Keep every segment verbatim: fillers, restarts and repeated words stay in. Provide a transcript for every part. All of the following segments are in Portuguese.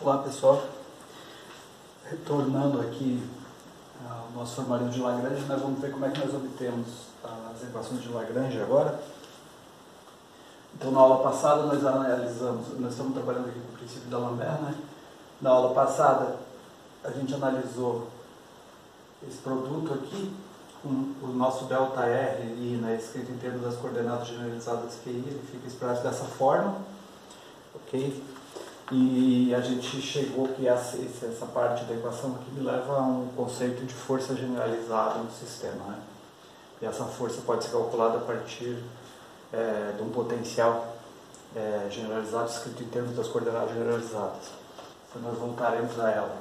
Olá pessoal, retornando aqui ao nosso formulário de Lagrange, nós vamos ver como é que nós obtemos as equações de Lagrange agora. Então na aula passada nós analisamos, nós estamos trabalhando aqui com o princípio da Lambert, né? Na aula passada a gente analisou esse produto aqui, com o nosso delta R, e, né, escrito em termos das coordenadas generalizadas Q I, ele fica expresso dessa forma, ok? E a gente chegou que essa, essa parte da equação aqui me leva a um conceito de força generalizada no sistema, né? E essa força pode ser calculada a partir é, de um potencial é, generalizado escrito em termos das coordenadas generalizadas. Então nós voltaremos a ela.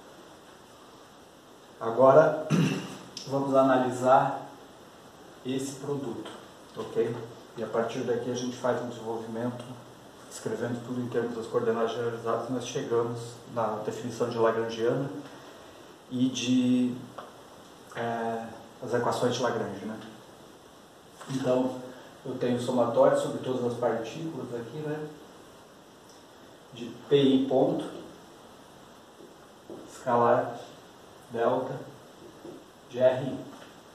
Agora vamos analisar esse produto, ok? E a partir daqui a gente faz um desenvolvimento escrevendo tudo em termos das coordenadas generalizadas, nós chegamos na definição de Lagrangiana e de é, as equações de Lagrange, né? Então, eu tenho somatório sobre todas as partículas aqui, né? De Pi ponto, escalar, delta, de R I.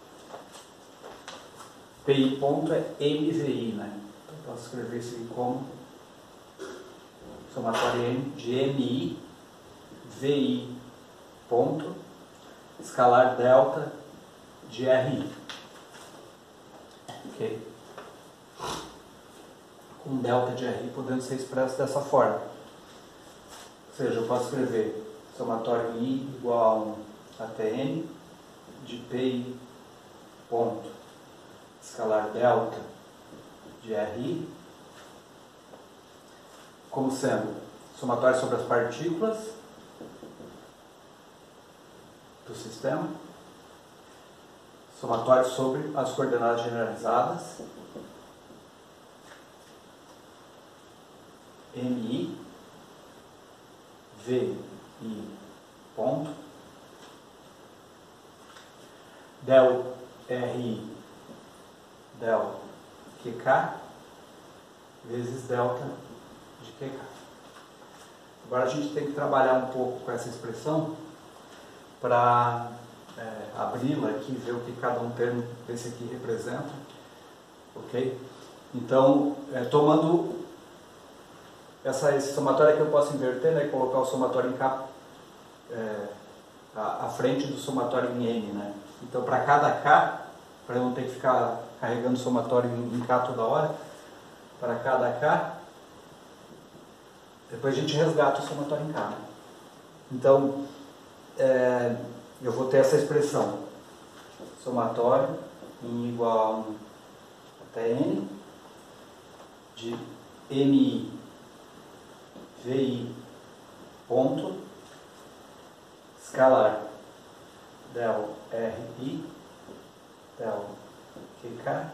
Pi ponto é M V I, né? Então, eu posso escrever isso aqui como somatório M de M I, V I ponto, escalar delta de R I. Ok? Com delta de R I podendo ser expresso dessa forma. Ou seja, eu posso escrever somatório I igual a um até N de Pi ponto, escalar delta de R I, como sendo somatório sobre as partículas do sistema, somatório sobre as coordenadas generalizadas, M I, V I ponto, del R I, del Q K, vezes delta de Q K. Agora a gente tem que trabalhar um pouco com essa expressão para é, abri-la aqui, ver o que cada um termo desse aqui representa, ok? Então, é, tomando essa, esse somatório aqui eu posso inverter, né, e colocar o somatório em K é, à, à frente do somatório em N, né? Então, para cada K, para eu não ter que ficar carregando o somatório em, em K toda hora, para cada K, depois a gente resgata o somatório em K. Então, é, eu vou ter essa expressão. Somatório em igual a um até N de M I, V I, ponto, escalar, del R I, del Q K,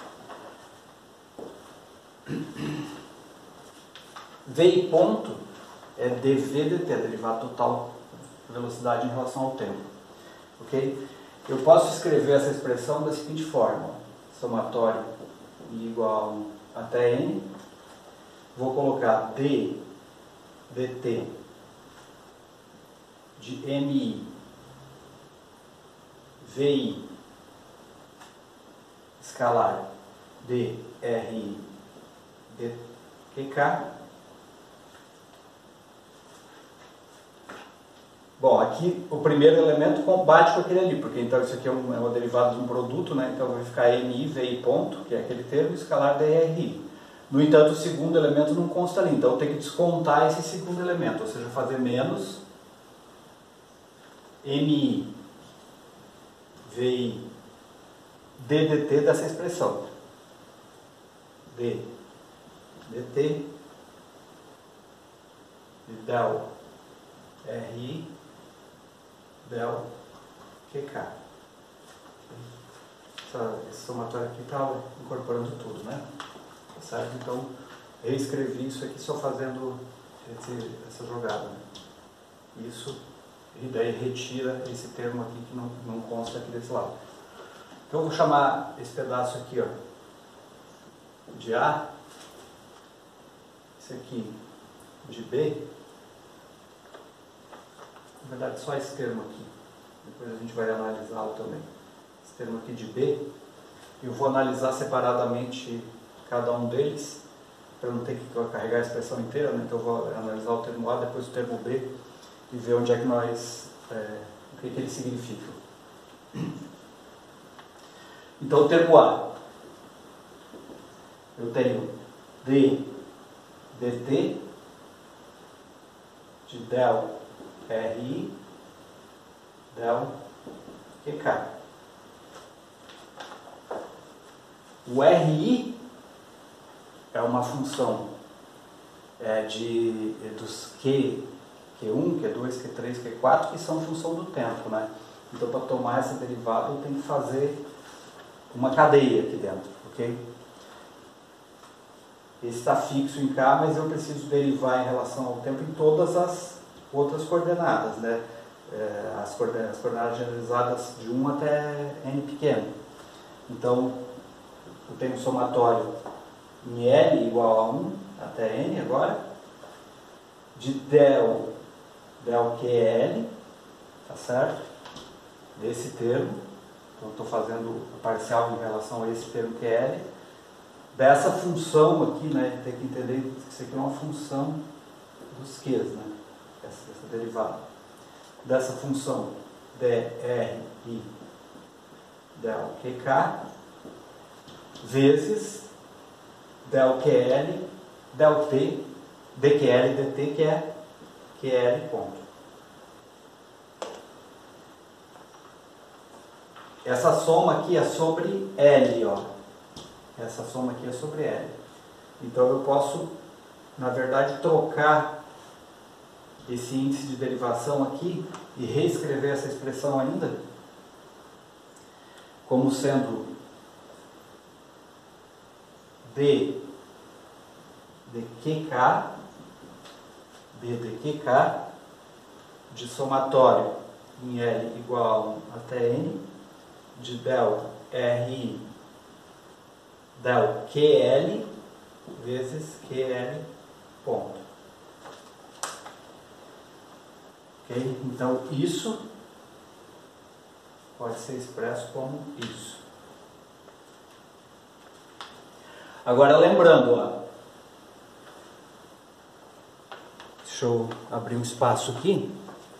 V I ponto é dv dt, derivada total de velocidade em relação ao tempo. Ok? Eu posso escrever essa expressão da seguinte forma: somatório igual a um até N, vou colocar d dt de M I, V I, escalar, d R I, d Q K. Bom, aqui o primeiro elemento bate com aquele ali, porque então isso aqui é, um, é uma derivada de um produto, né? Então vai ficar M I, V I ponto, que é aquele termo, escalar D R I. No entanto, o segundo elemento não consta ali, então eu tenho que descontar esse segundo elemento, ou seja, fazer menos M I, V I, D dt dessa expressão. D dt de del R I, del Q K. Essa, esse somatório aqui está incorporando tudo, né? Certo? Então, reescrevi isso aqui só fazendo esse, essa jogada, né? Isso, e daí retira esse termo aqui que não, não consta aqui desse lado. Então, eu vou chamar esse pedaço aqui, ó, de A, esse aqui de B, na verdade só esse termo aqui, depois a gente vai analisá-lo também. Esse termo aqui de B, eu vou analisar separadamente cada um deles, para não ter que carregar a expressão inteira, né? Então eu vou analisar o termo A, depois o termo B, e ver onde é que nós, é, o que, que eles significam. Então o termo A, eu tenho d dt de del ri del qk. O ri é uma função é, de, dos Q, Q um, Q dois, Q três, Q quatro, que são função do tempo, né? Então, para tomar essa derivada, eu tenho que fazer uma cadeia aqui dentro, ok? Esse está fixo em K, mas eu preciso derivar em relação ao tempo em todas as outras coordenadas, né? É, as, coordenadas, as coordenadas generalizadas de um até n pequeno. Então, eu tenho um somatório em L igual a um até N agora, de del, del QL, tá certo? Desse termo, então estou fazendo a parcial em relação a esse termo Q L, dessa função aqui, né? Tem que entender que isso aqui é uma função dos Qs, né? Essa, essa derivada. Dessa função dRi del QK vezes del QL, del T, dQL, dt, que é QL ponto. Essa soma aqui é sobre L, ó. Essa soma aqui é sobre L. Então eu posso, na verdade, trocar esse índice de derivação aqui e reescrever essa expressão ainda como sendo d de qk, d de qk, de somatório em L igual a um até N, de del Ri del QL vezes QL ponto. Ok? Então, isso pode ser expresso como isso. Agora, lembrando, ó, deixa eu abrir um espaço aqui.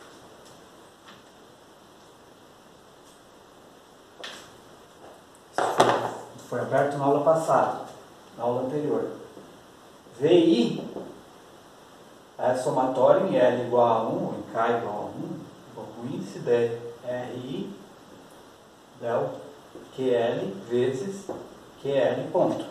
Isso foi, foi aberto na aula passada, na aula anterior. V I é somatório em L igual a um, em K igual a um, o índice de Ri del QL vezes QL ponto,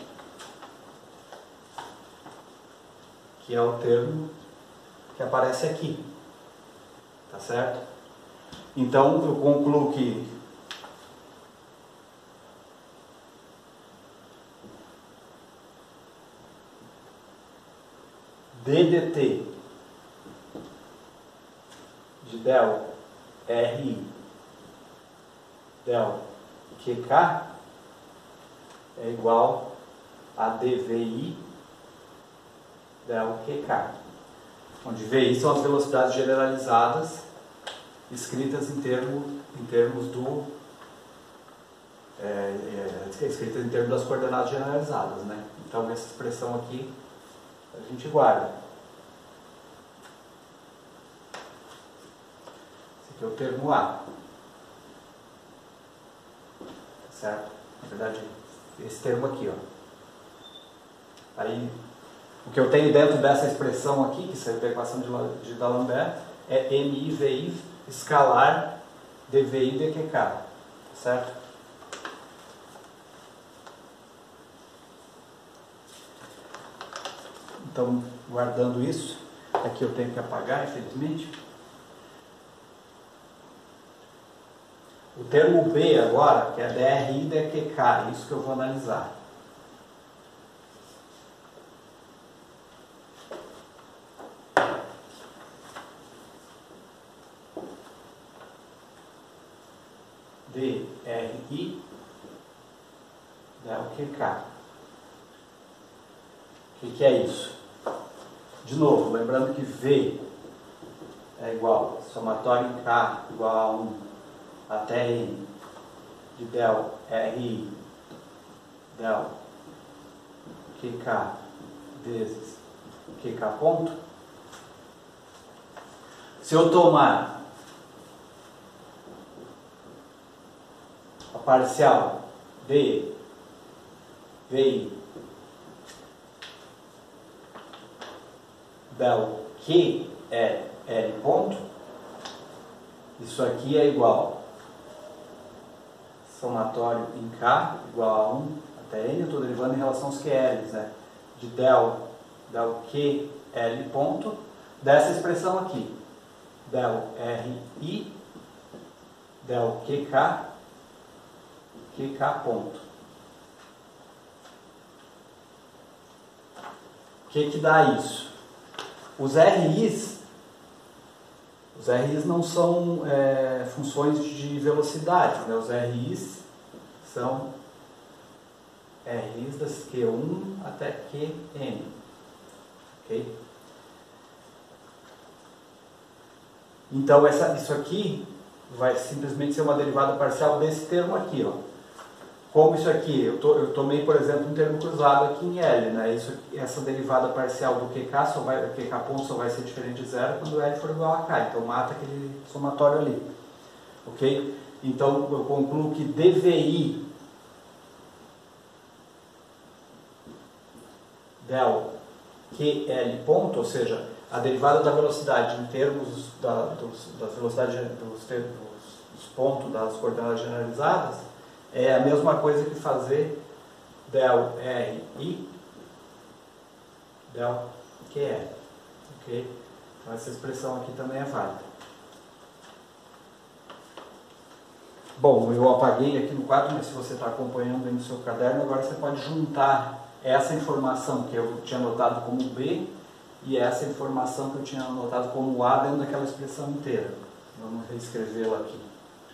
que é o termo que aparece aqui, tá certo? Então eu concluo que d dt de del Ri del QK é igual a dVi del QK, onde V I são as velocidades generalizadas escritas em, termo, em termos do é, é, escritas em termos das coordenadas generalizadas, né? Então essa expressão aqui a gente guarda. Esse aqui é o termo A, certo? Na verdade, esse termo aqui, ó. Aí, o que eu tenho dentro dessa expressão aqui, que serve a equação de D'Alembert, é M I V I escalar dVi dQk, certo? Então, guardando isso, aqui eu tenho que apagar, infelizmente. O termo B agora, que é dRi dQk, isso que eu vou analisar. dRi del QK. O que, que é isso? De novo, lembrando que V é igual somatório em K igual a um até N de del Ri del Qk vezes Qk ponto. Se eu tomar a parcial de Vi del Q é L ponto, isso aqui é igual somatório em K igual a um até N, eu estou derivando em relação aos Q Ls, né? De del, del Q L ponto, dessa expressão aqui, del Ri, del Qk, Qk ponto. O que que dá isso? Os Ris, os Ris não são é, funções de velocidade, né? Os Ris são Ris das Q um até Qn, ok? Então essa, isso aqui vai simplesmente ser uma derivada parcial desse termo aqui, ó. Como isso aqui, eu, to, eu tomei, por exemplo, um termo cruzado aqui em L, né? Isso, essa derivada parcial do Qk, só vai, o Qk ponto só vai ser diferente de zero quando L for igual a K, então mata aquele somatório ali, ok? Então eu concluo que dvi del Ql ponto, ou seja, a derivada da velocidade em termos da, dos, das velocidades dos, dos, dos pontos das coordenadas generalizadas, é a mesma coisa que fazer del Ri del Ql, ok? Então essa expressão aqui também é válida. Bom, eu apaguei aqui no quadro, mas se você está acompanhando aí no seu caderno, agora você pode juntar essa informação que eu tinha anotado como B e essa informação que eu tinha anotado como A dentro daquela expressão inteira. Vamos reescrevê-la aqui.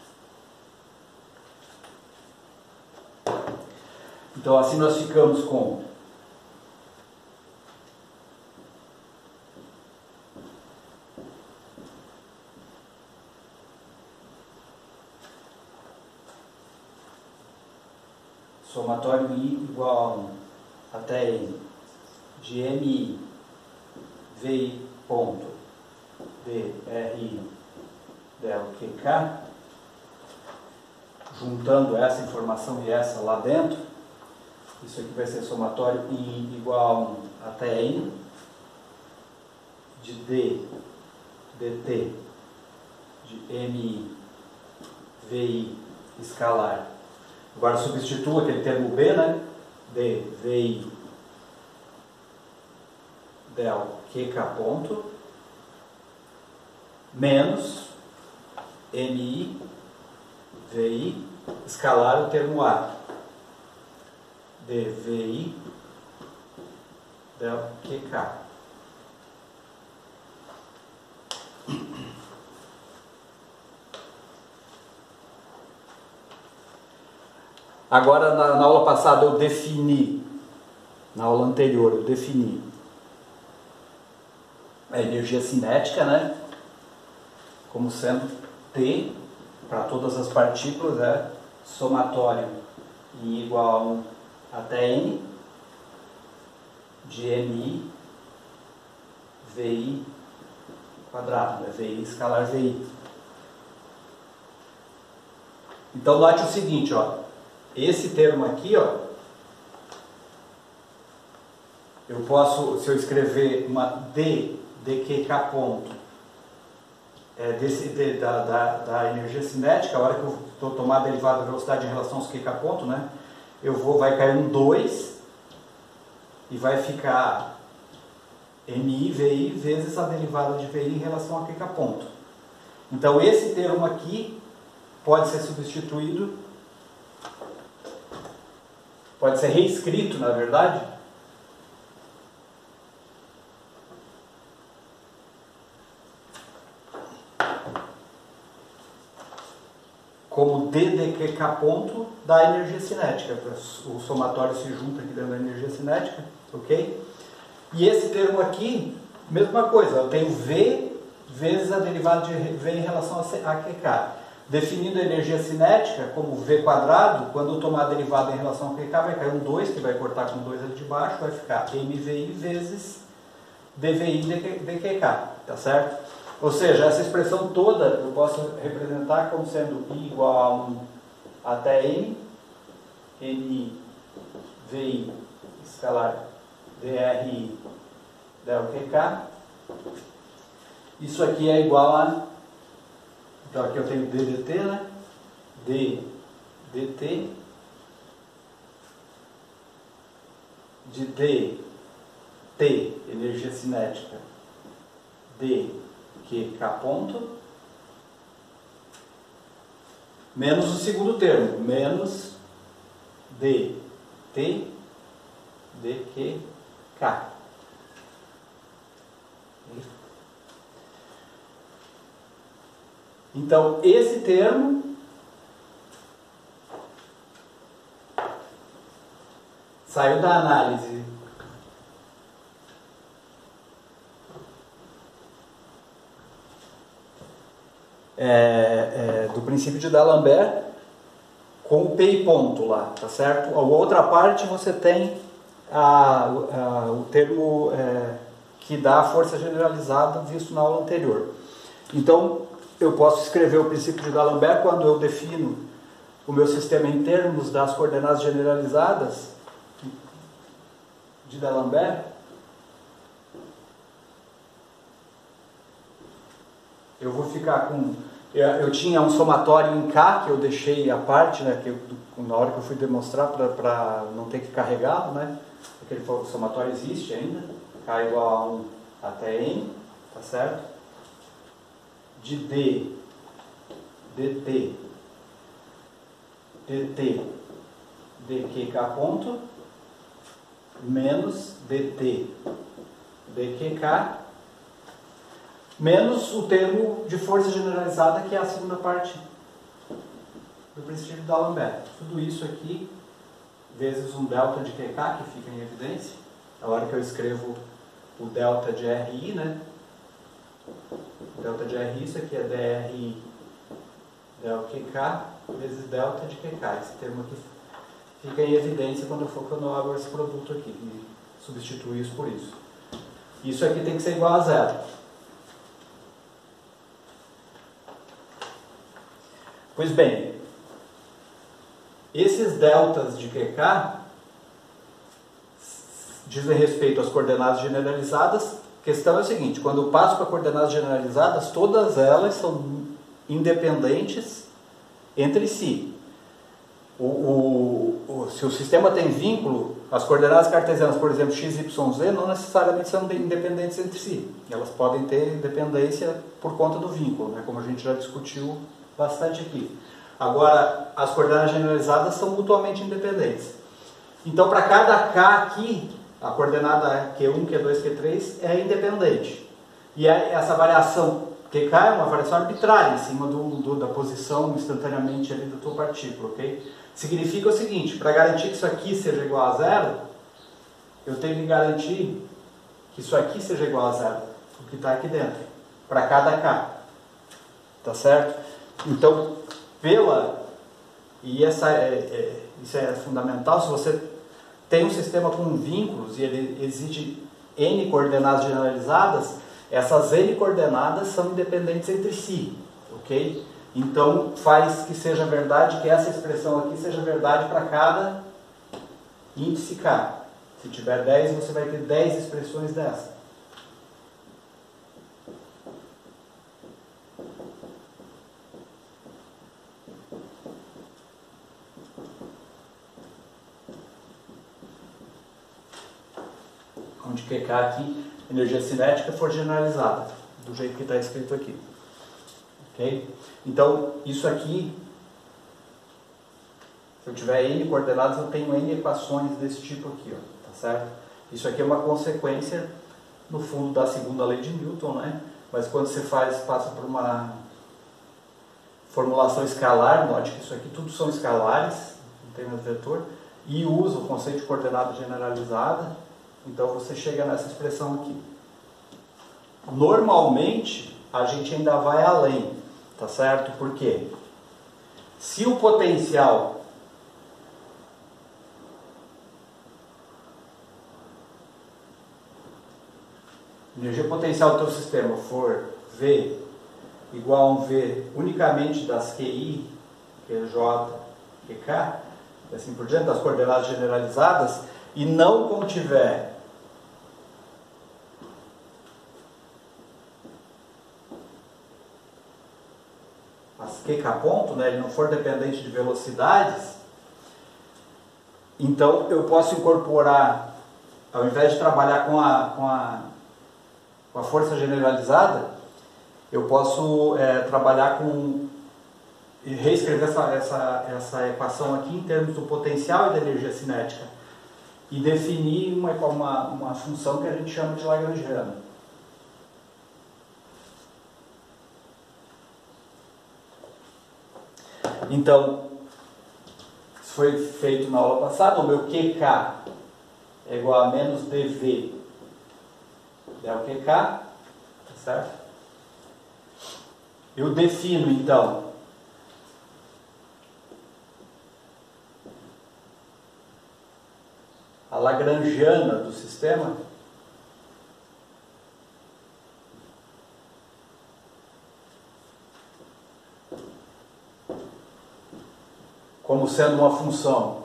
Então assim nós ficamos com somatório I igual a um até N de Mi Vi ponto Dri del Qk, juntando essa informação e essa lá dentro, isso aqui vai ser somatório I igual a um até N de D dt de Mi Vi escalar. Agora substitua aquele termo B, né? Dvi del Qk ponto menos Mi Vi escalar o termo A. Dvi del Qk. Agora, na, na aula passada, eu defini, na aula anterior, eu defini a energia cinética, né? Como sendo T, para todas as partículas, é somatório I igual a um até N de Mi Vi quadrado, né? Vi escalar Vi. Então, note o seguinte, ó. Esse termo aqui, ó, eu posso, se eu escrever uma D de Qk ponto, é, desse, de, da, da, da energia cinética, a hora que eu estou tomar a derivada da velocidade em relação aos Qk ponto, né, eu vou, vai cair um dois e vai ficar Mi Vi vezes a derivada de Vi em relação a Qk ponto. Então esse termo aqui pode ser substituído, pode ser reescrito, na verdade, como D de Qk ponto da energia cinética. O somatório se junta aqui dentro da energia cinética, ok? E esse termo aqui, mesma coisa, eu tenho V vezes a derivada de V em relação a Q K. Definindo a energia cinética como V quadrado, quando eu tomar a derivada em relação a Q K, vai cair um dois, que vai cortar com dois ali de baixo, vai ficar M V I vezes D V I D Q K, tá certo? Ou seja, essa expressão toda eu posso representar como sendo I igual a um até N, N I, V I, escalar, D R I, del Q K. Isso aqui é igual a, então aqui eu tenho D D T, né? D dt de D T, energia cinética, D Q K ponto, menos o segundo termo, menos D T D Q K. Então, esse termo saiu da análise é, é, do princípio de D'Alembert com o P e ponto lá, tá certo? A outra parte você tem a, a, o termo é, que dá a força generalizada visto na aula anterior. Então, eu posso escrever o princípio de D'Alembert quando eu defino o meu sistema em termos das coordenadas generalizadas de D'Alembert. Eu vou ficar com... Eu, eu tinha um somatório em K, que eu deixei à parte, né, que eu, na hora que eu fui demonstrar para não ter que carregá-lo, né, aquele somatório existe ainda, K igual a um até N, tá certo? De D, dt, dt, dqk ponto, menos dt, dqk, menos o termo de força generalizada, que é a segunda parte do princípio de D'Alembert. Tudo isso aqui, vezes um delta de Q K, que fica em evidência, na hora que eu escrevo o delta de R I, né? Delta de R I, isso aqui é D R I del Q K vezes delta de Q K. Esse termo aqui fica em evidência quando eu for quando eu abro esse produto aqui e substituo isso por isso. Isso aqui tem que ser igual a zero. Pois bem, esses deltas de Q K dizem respeito às coordenadas generalizadas. A questão é o seguinte: quando eu passo para coordenadas generalizadas, todas elas são independentes entre si. O, o, o, se o sistema tem vínculo, as coordenadas cartesianas, por exemplo, x, y, z, não necessariamente são independentes entre si. Elas podem ter independência por conta do vínculo, né, como a gente já discutiu bastante aqui. Agora, as coordenadas generalizadas são mutuamente independentes. Então, para cada k aqui, a coordenada Q um, Q dois, Q três é independente. E essa variação Q K é uma variação arbitrária em cima do, do, da posição instantaneamente ali da tua partícula, ok? Significa o seguinte: para garantir que isso aqui seja igual a zero, eu tenho que garantir que isso aqui seja igual a zero, o que está aqui dentro, para cada k. Tá certo? Então, pela... E essa é, é, isso é fundamental. Se você tem um sistema com vínculos e ele exige N coordenadas generalizadas, essas N coordenadas são independentes entre si, ok? Então faz que seja verdade, que essa expressão aqui seja verdade para cada índice K. Se tiver dez, você vai ter dez expressões dessa. Onde Q K aqui, energia cinética, for generalizada, do jeito que está escrito aqui. Ok? Então, isso aqui, se eu tiver N coordenadas, eu tenho N equações desse tipo aqui, ó, tá certo? Isso aqui é uma consequência, no fundo, da segunda lei de Newton, né? Mas quando você faz, passa por uma formulação escalar, note que isso aqui tudo são escalares, não tem mais vetor, e usa o conceito de coordenada generalizada. Então você chega nessa expressão aqui. Normalmente, a gente ainda vai além, tá certo? Por quê? Se o potencial energia potencial do teu sistema for V igual a um V unicamente das Q I, Q J, Q K, e assim por diante, das coordenadas generalizadas, e não contiver as Q K ponto, né, ele não for dependente de velocidades, então eu posso incorporar, ao invés de trabalhar com a, com a, com a força generalizada, eu posso é, trabalhar com e reescrever essa, essa, essa equação aqui em termos do potencial e da energia cinética e definir uma, uma, uma função que a gente chama de lagrangiana. Então, isso foi feito na aula passada, o meu Q K é igual a menos dV del Q K, tá certo? Eu defino, então, a lagrangiana do sistema como sendo uma função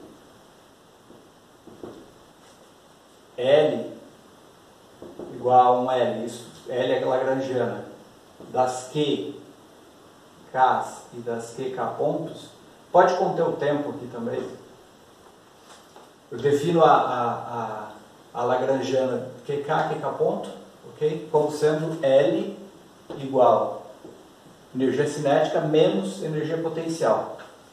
L igual a um L, isso, L é lagrangiana, das Q, Ks e das Q K pontos. Pode conter o tempo aqui também. Eu defino a, a, a, a lagrangiana Q K, Q K ponto, ok? Como sendo L igual a energia cinética menos energia potencial.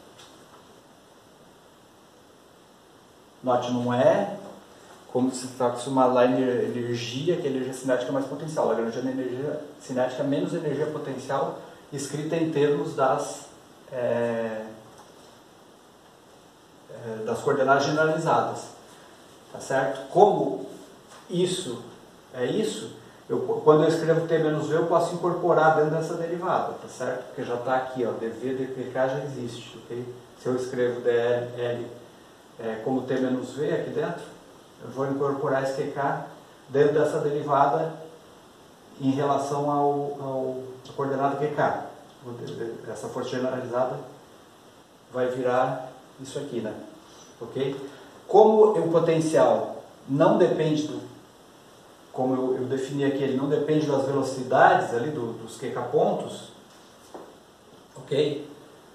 Note, não é como se está acostumado lá em energia, que é energia cinética mais potencial. Lagrangiana é energia cinética menos energia potencial, escrita em termos das, é, é, das coordenadas generalizadas. Tá certo? Como isso é isso, eu, quando eu escrevo T menos V, eu posso incorporar dentro dessa derivada, tá certo? Porque já está aqui, ó, dV, dPk já existe, ok? Se eu escrevo dL L, é, como T menos V aqui dentro, eu vou incorporar esse Q K dentro dessa derivada em relação ao, ao a coordenada Q K. Essa força generalizada vai virar isso aqui, né? Ok? Como o potencial não depende do, como eu, eu defini aqui, ele não depende das velocidades ali do, dos Q K pontos, ok?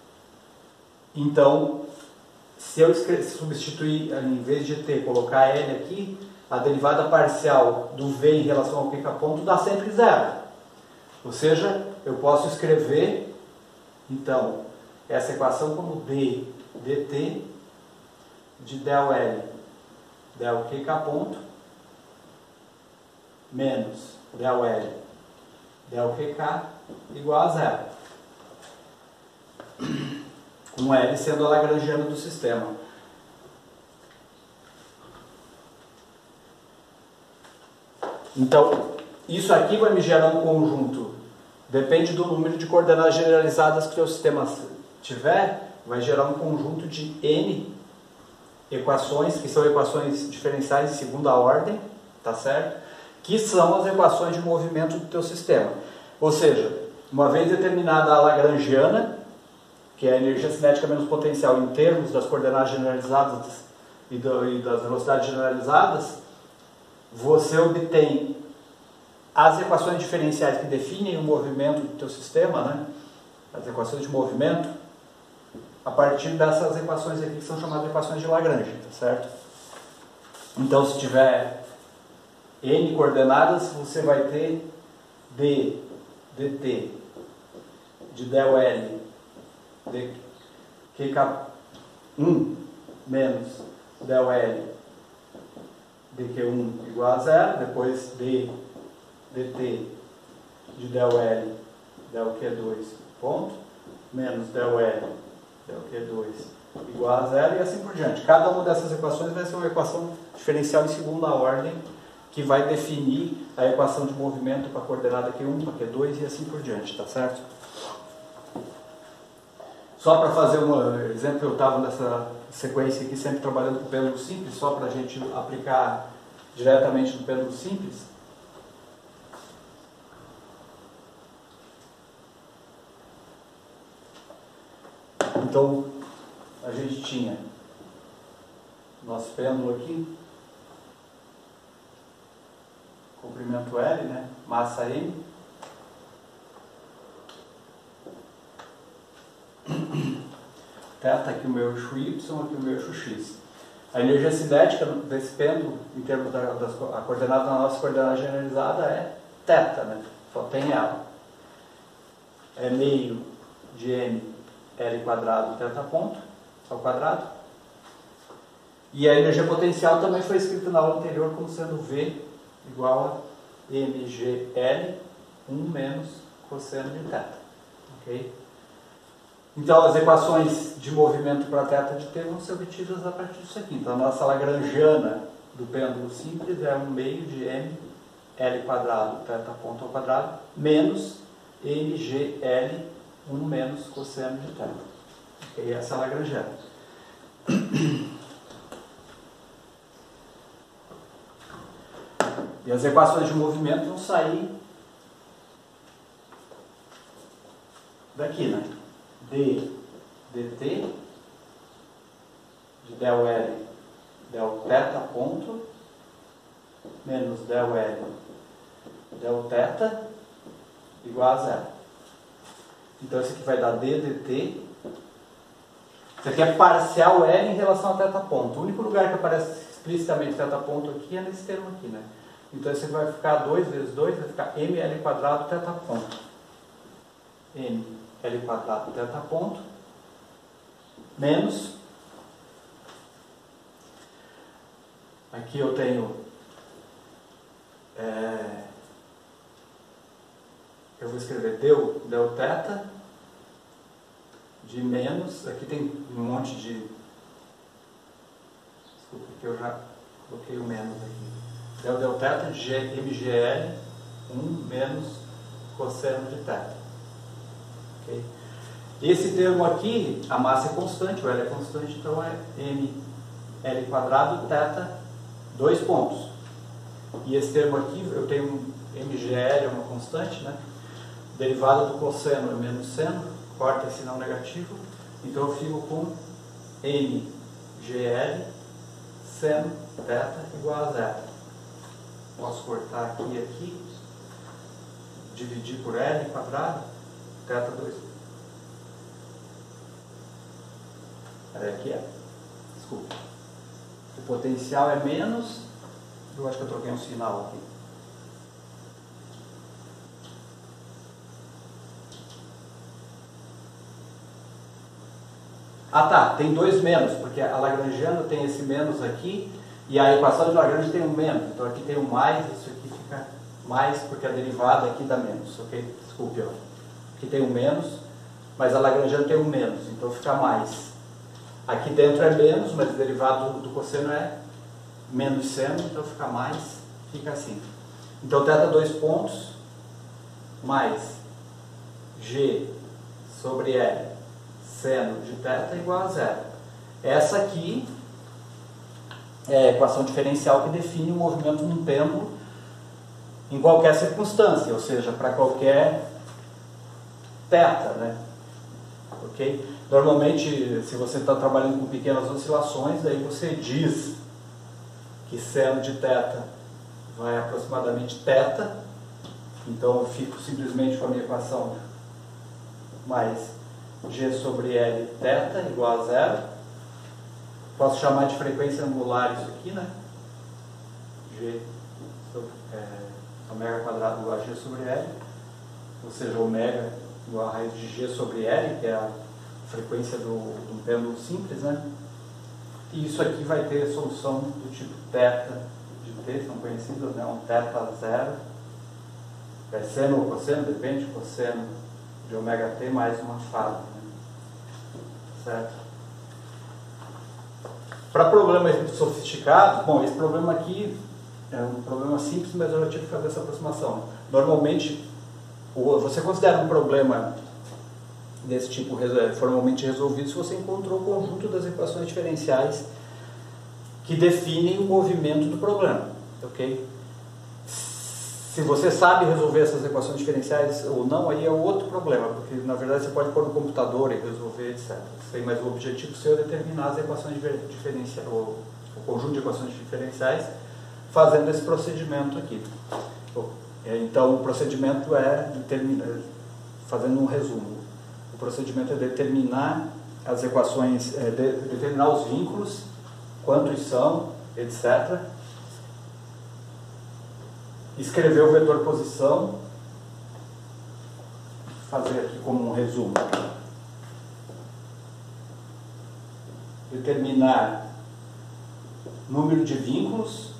Então, se eu substituir, em vez de T, colocar L aqui, a derivada parcial do V em relação ao Q K ponto dá sempre zero. Ou seja, eu posso escrever, então, essa equação como D dt de del L, del Q K ponto, menos del L, del Q K, igual a zero. Com L sendo a lagrangiana do sistema. Então, isso aqui vai me gerar um conjunto. Depende do número de coordenadas generalizadas que o seu sistema tiver, vai gerar um conjunto de N equações, que são equações diferenciais de segunda ordem, tá certo? Que são as equações de movimento do teu sistema. Ou seja, uma vez determinada a lagrangiana, que é a energia cinética menos potencial em termos das coordenadas generalizadas e, do, e das velocidades generalizadas, você obtém as equações diferenciais que definem o movimento do teu sistema, né? As equações de movimento, a partir dessas equações aqui que são chamadas de equações de Lagrange, tá certo? Então, se tiver N coordenadas, você vai ter D, dt, de del L, de Q K um menos del L de Q um igual a zero, depois D dt de del L del Q dois ponto, menos del L del Q dois igual a zero e assim por diante. Cada uma dessas equações vai ser uma equação diferencial em segunda ordem que vai definir a equação de movimento para a coordenada Q um, para Q dois e assim por diante, tá certo? Só para fazer um exemplo, eu estava nessa sequência aqui sempre trabalhando com pêndulo simples, só para a gente aplicar diretamente no pêndulo simples. Então, a gente tinha nosso pêndulo aqui, comprimento L, né? Massa M, θ aqui o meu eixo Y, aqui o meu eixo X. A energia cinética desse pêndulo, em termos da das, a coordenada da nossa coordenada generalizada é θ, né? Só tem ela. É meio de M L quadrado θ ponto ao quadrado. E a energia potencial também foi escrita na aula anterior como sendo V igual a mgl um menos cosseno de θ. Ok? Então as equações de movimento para θ de t vão ser obtidas a partir disso aqui. Então a nossa lagrangiana do pêndulo simples é um meio de m L quadrado θ ponto ao quadrado menos mgl um menos cosseno de θ. Ok? Essa é a lagrangiana. E as equações de movimento vão sair daqui, né? D dt de del L del θ ponto menos del L del θ igual a zero. Então isso aqui vai dar d dt. Isso aqui é parcial L em relação a θ ponto. O único lugar que aparece explicitamente θ ponto aqui é nesse termo aqui, né? Então isso aqui vai ficar dois vezes dois, vai ficar ml quadrado θ ponto. M L quadrado θ ponto menos, aqui eu tenho é, eu vou escrever del, del θ de menos, aqui tem um monte de, desculpa, aqui eu já coloquei o menos aqui, del del θ de mgl um menos cosseno de θ. Okay. Esse termo aqui, a massa é constante, o L é constante, então é ml quadrado θ, dois pontos. E esse termo aqui, eu tenho um mgl, é uma constante, né? Derivada do cosseno é menos seno, corta esse não negativo, então eu fico com mgl seno θ igual a zero. Posso cortar aqui e aqui, dividir por L quadrado, θ dois. Aqui é. Desculpa. O potencial é menos. Eu acho que eu troquei um sinal aqui. Ah tá, tem dois menos, porque a lagrangiana tem esse menos aqui e a equação de Lagrange tem um menos. Então aqui tem um mais, isso aqui fica mais porque a derivada aqui dá menos, ok? Desculpe, ó. Aqui tem um menos, mas a lagrangiana tem um menos, então fica mais. Aqui dentro é menos, mas o derivado do cosseno é menos seno, então fica mais, fica assim. Então θ dois pontos mais G sobre L seno de θ igual a zero. Essa aqui é a equação diferencial que define o movimento num pêndulo em qualquer circunstância, ou seja, para qualquer θ, né? Ok? Normalmente, se você está trabalhando com pequenas oscilações, daí você diz que seno de θ vai aproximadamente θ, então eu fico simplesmente com a minha equação mais G sobre L θ igual a zero. Posso chamar de frequência angular isso aqui, né? G sobre, é, ômega quadrado igual a G sobre L, ou seja, ômega igual a raiz de G sobre L, que é a frequência do, do pêndulo simples, né? E isso aqui vai ter a solução do tipo θ de t, são conhecidas, né? Um θ zero, é seno ou cosseno, depende, cosseno de ômega t mais uma fase, né? Certo? Para problemas muito sofisticados, bom, esse problema aqui é um problema simples, mas eu já tive que fazer essa aproximação. Normalmente, você considera um problema desse tipo formalmente resolvido se você encontrou o conjunto das equações diferenciais que definem o movimento do problema, ok? Se você sabe resolver essas equações diferenciais ou não, aí é outro problema, porque na verdade você pode pôr no computador e resolver, etcétera. Mas o objetivo seu é determinar as equações diferenciais, o, o conjunto de equações diferenciais, fazendo esse procedimento aqui. Então o procedimento é, determinar, fazendo um resumo, o procedimento é determinar as equações, é de, determinar os vínculos, quantos são, etcétera. Escrever o vetor posição, fazer aqui como um resumo. Determinar número de vínculos.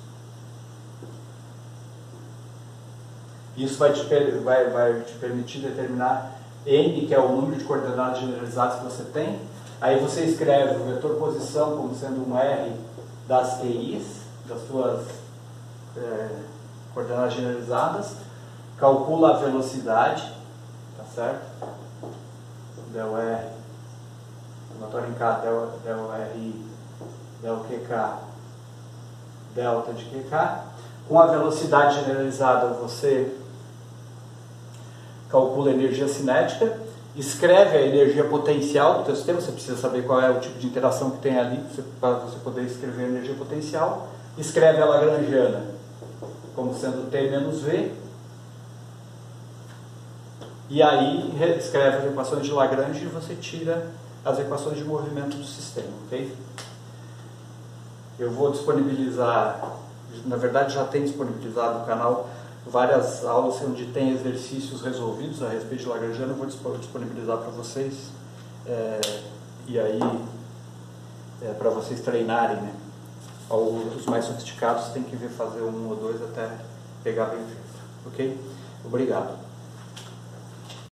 Isso vai te, vai, vai te permitir determinar N, que é o número de coordenadas generalizadas que você tem. Aí você escreve o vetor posição como sendo um R das Q Is, das suas é, coordenadas generalizadas, calcula a velocidade, tá certo? Del R, somatório em K, del, del R I, del Q K, delta de Q K. Com a velocidade generalizada você calcula a energia cinética, escreve a energia potencial do teu sistema, você precisa saber qual é o tipo de interação que tem ali para você poder escrever a energia potencial, escreve a lagrangiana como sendo T menos V, e aí escreve as equações de Lagrange e você tira as equações de movimento do sistema, ok? Eu vou disponibilizar, na verdade já tem disponibilizado no canal várias aulas onde tem exercícios resolvidos a respeito de Lagrangiano, eu vou disponibilizar para vocês, é, e aí é, para vocês treinarem, né? Os mais sofisticados têm que ver fazer um ou dois até pegar bem feito, ok? Obrigado.